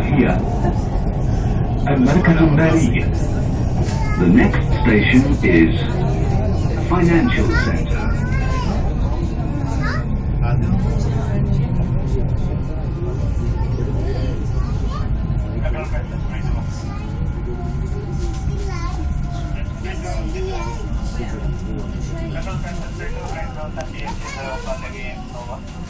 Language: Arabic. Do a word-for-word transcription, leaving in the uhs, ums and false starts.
هي المركز المالي. The next station is Financial Center. Level